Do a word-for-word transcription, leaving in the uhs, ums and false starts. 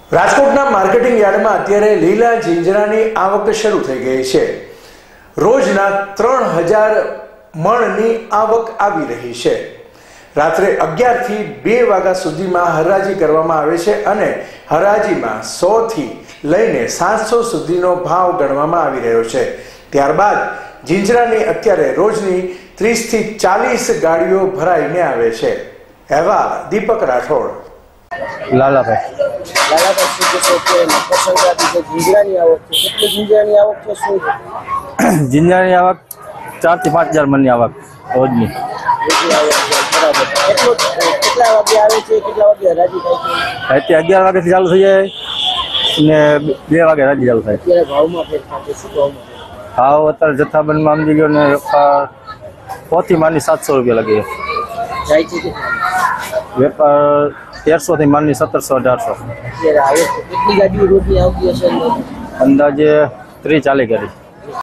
રાજકોટના માર્કેટિંગ યાર્ડમાં અત્યારે લીલા જીંજરાની આવક શરૂ થઈ ગઈ છે। રોજના ત્રણ હજાર મણની આવક આવી રહી છે। રાત્રે અગિયાર થી બે વાગ્યા સુધીમાં હરાજી કરવામાં આવે છે અને હરાજીમાં સો થી લઈને સાતસો સુધીનો ભાવ ગણવામાં આવી રહ્યો છે। ત્યારબાદ જીંજરાની અત્યારે રોજની ત્રીસ થી ચાલીસ ગાડીઓ ભરાઈને આવે છે। એવા દીપક રાઠોડ। લાલાભાઈ લાલાભાઈ શું કહેશો કે મકર સંક્રાંતિ છે, જીંજરાની આવક છે, કેટલી જીંજરાની આવક છે, શું છે? જીંજરાની આવક ચાર થી પાંચ હજાર મણની આવક રોજની કેટલી આવક છે? બરાબર। કેટલો કેટલા વાગે આવે છે, કેટલા વાગે હરાજી થાય છે? રાતે અગિયાર વાગ્યાથી ચાલુ થઈ જાય ને બે વાગે હરાજી ચાલુ થાય। અત્યારે ભાવમાં ફેરફાર છે, શું ભાવમાં ભાવ અત્યારે જથ્થાબંધમાં સમજી ગયો ને પોથી માની સાતસો રૂપિયા લાગે જાય છે? વેપાર તેરસો થી માની સત્તરસો અઢારસો। અત્યારે આવે છે કેટલી ગાડીઓ રોજની આવતી હશે? અંદાજે ત્રીસ ચાલીસ ગાડી।